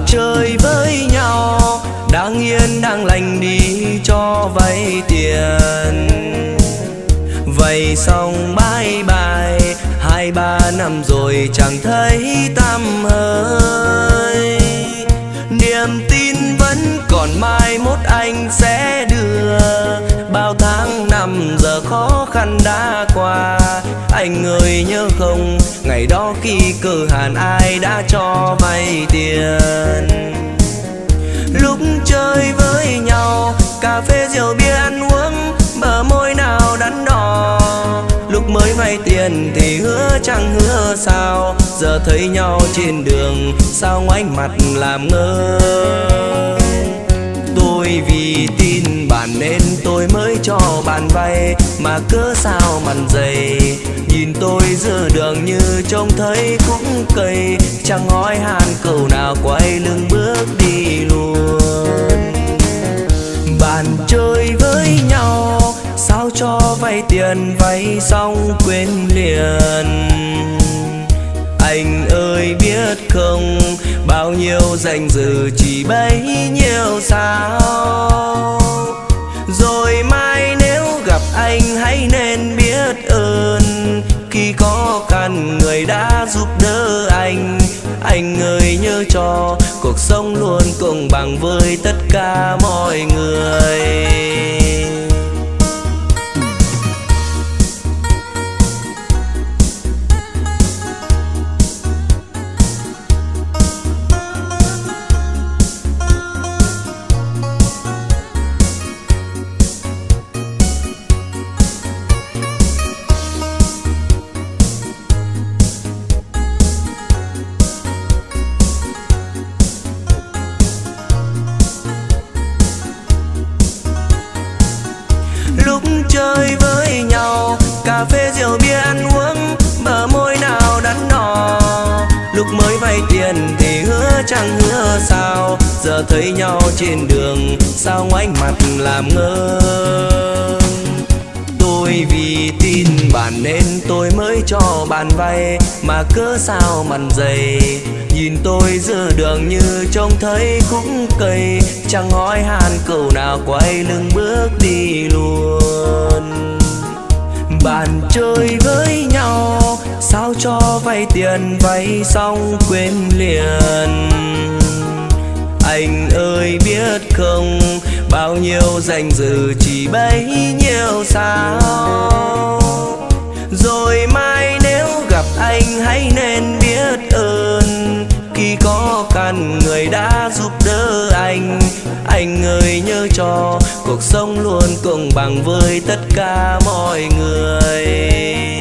chơi với nhau, đang yên đang lành đi cho vay tiền. Vậy xong bye bye, 2-3 năm rồi chẳng thấy tăm hơi. Niềm tin vẫn còn mai mốt anh sẽ đưa, bao tháng năm giờ khó khăn đã qua. Anh ơi nhớ không, ngày đó khi cửa hàng ai đã cho vay tiền. Lúc chơi với nhau, cà phê rượu bia ăn uống, bờ môi nào đắn đo. Lúc mới vay tiền thì hứa chẳng hứa sao, giờ thấy nhau trên đường sao ngoảnh mặt làm ngơ. Tôi vì tin bạn nên tôi mới cho bạn vay, mà cớ sao mặn dày. Nhìn tôi giữa đường như trông thấy khúc cây, chẳng hỏi han câu nào quay lưng bước đi luôn. Bạn chơi với nhau, sao cho vay tiền vay xong quên liền. Anh ơi biết không, bao nhiêu danh dự chỉ bấy nhiêu sao. Rồi mai nếu gặp anh hãy nên biết ơn, khi có cần người đã giúp đỡ anh. Anh ơi nhớ cho, cuộc sống luôn công bằng với tất cả mọi người. Lúc chơi với nhau, cà phê rượu bia ăn uống, bờ môi nào đắn đo. Lúc mới vay tiền thì hứa chẳng hứa sao, giờ thấy nhau trên đường sao ngoảnh mặt làm ngơ. Tôi vì tin bạn nên tôi mới cho bạn vay, mà cớ sao mặn dày. Nhìn tôi giữa đường như trông thấy khúc cây, chẳng hỏi han câu nào quay lưng bước đi luôn. Bạn chơi với nhau, sao cho vay tiền vay xong quên liền. Anh ơi biết không, bao nhiêu danh dự chỉ bấy nhiêu sao. Rồi mai nếu gặp anh hãy nên biết ơn, khi có cần người đã giúp đỡ anh. Anh ơi nhớ cho, cuộc sống luôn công bằng với tất cả mọi người.